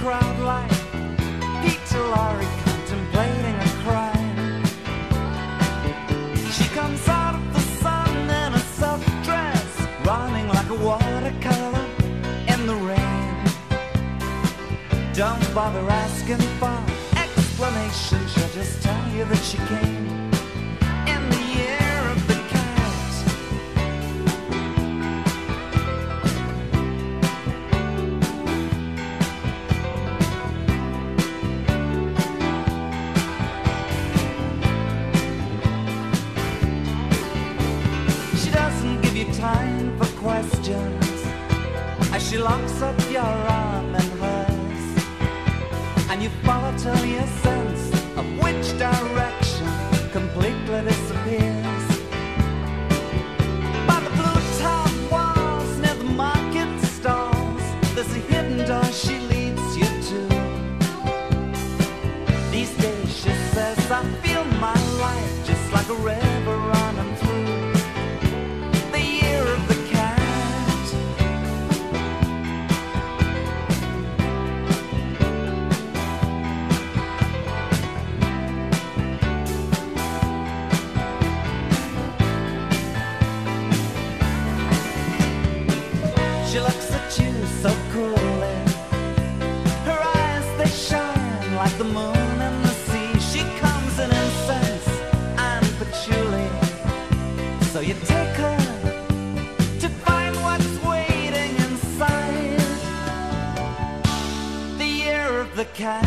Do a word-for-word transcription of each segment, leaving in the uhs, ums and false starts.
crowd like Peter Lorre contemplating a crime. She comes out of the sun in a silk dress, running like a watercolor in the rain. Don't bother asking for explanation, she'll just tell you that she came in the year of the cat. She doesn't give you time for questions as she locks up your arm and hers, and you follow till your sense of which direction completely disappears. By the blue top walls near the market stalls, there's a hidden door she leads you to. These days she says, I feel my life just like a river running through the year of the cat. She looks at you so coolly, her eyes they shine like the moon and the sea. She comes in incense and patchouli, so you take her to find what's waiting inside the year of the cat.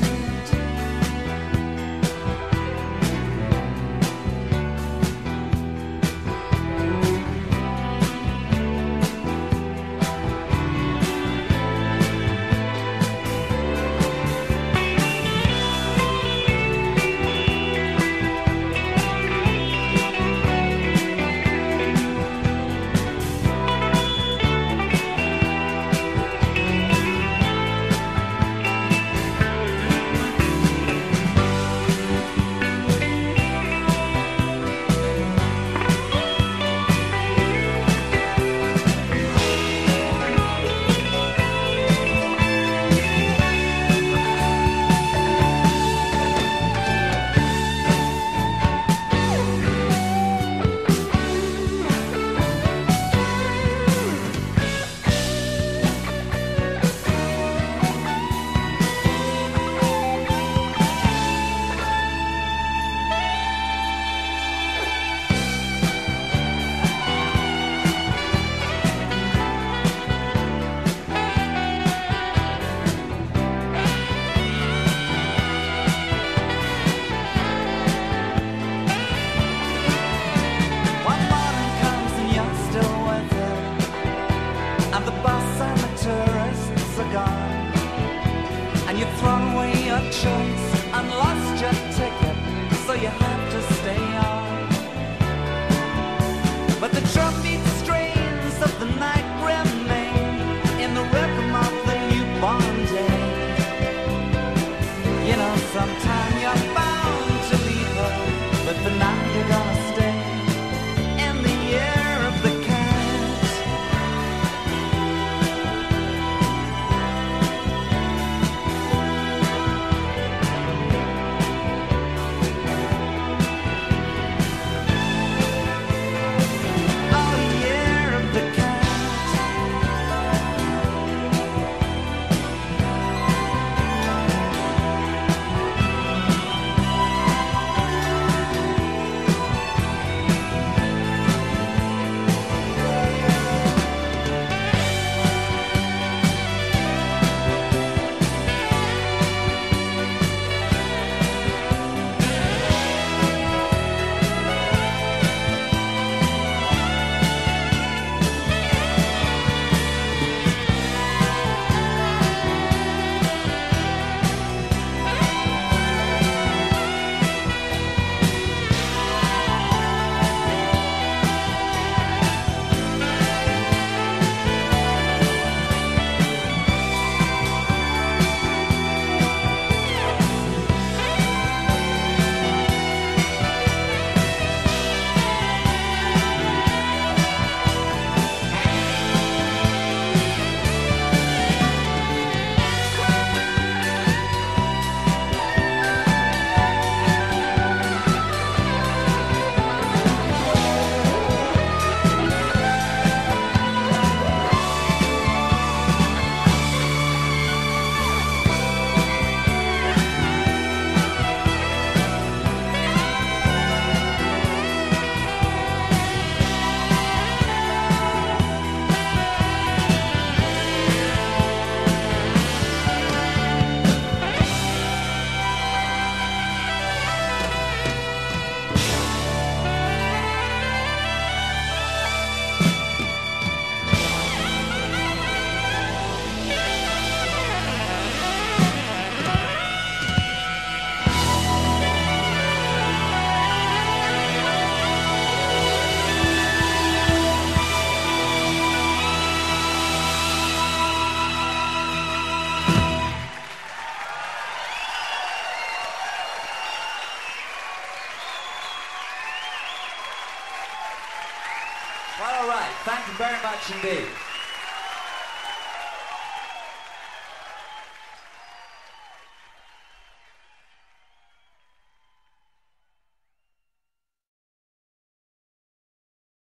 Choice and lost your ticket, so you have to stay on. But the drumbeat strains of the night remain in the rhythm of the newborn day. You know, sometime you're bound to leave her, but for now you're gonna stay in the year of the cat. All right, thank you very much indeed.